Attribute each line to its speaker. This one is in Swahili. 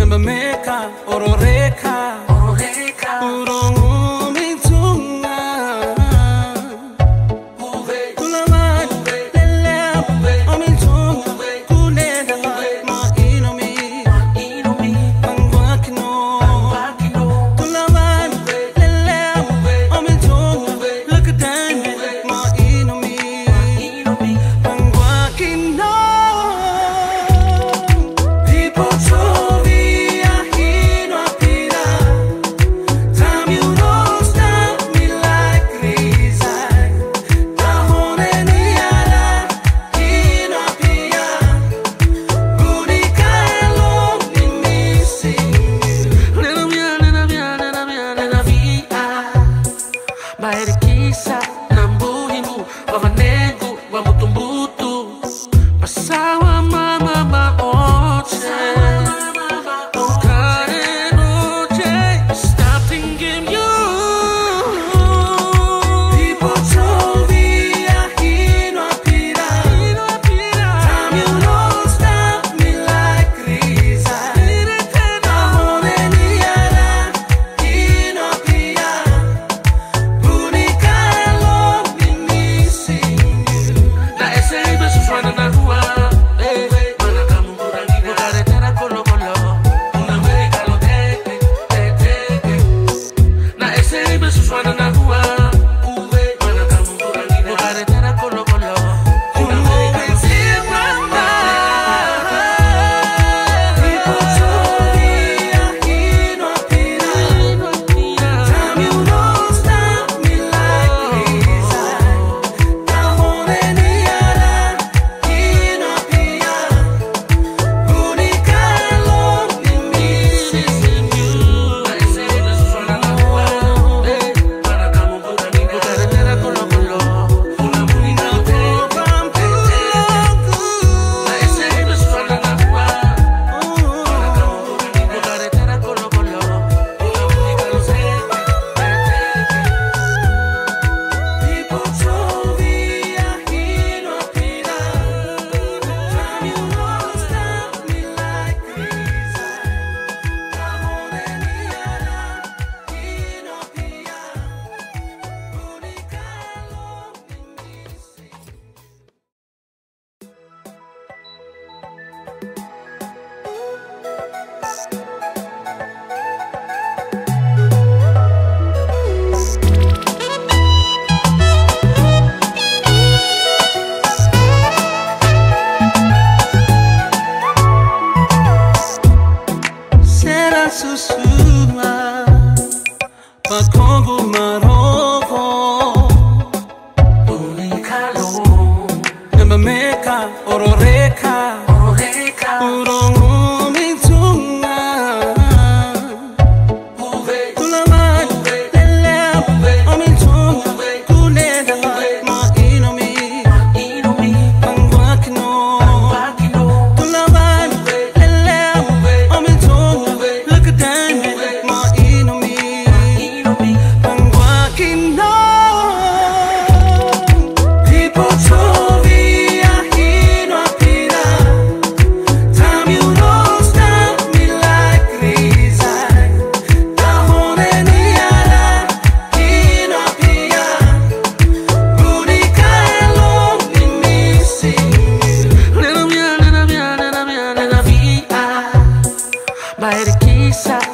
Speaker 1: Meka, Ororeka, Urong Umintunga, Kulaman, Lelem, Omintunga, Kuleda, Mainomi, Pangwakino, Kulaman, Lelem, Omintunga, Lakatan, Mainomi, Pangwakino. People told me Mairikisa ng buhay mo, mamanego, mamutumbuto, pasawa mamamaotse. Stop thinking you. People told me ahino apira. Time you don't stop me like Risa. Tahone niyara, hino apira. Susuma, Pakongo Maroko, Unikalo, Meka, Ororeka, Urong Umintunga, Kulaman, Lelem, Omintunga, Kuleda, Mainomi, Pangwakino, Kulaman, Lelem, Omintunga, Lakatan, Mainomi, Pangwakino. People told me ahino apira. Time you don't stop me like Risa. Tahone niyara, hino apira. Unika alone me missing you. Nena mia, Mairikisa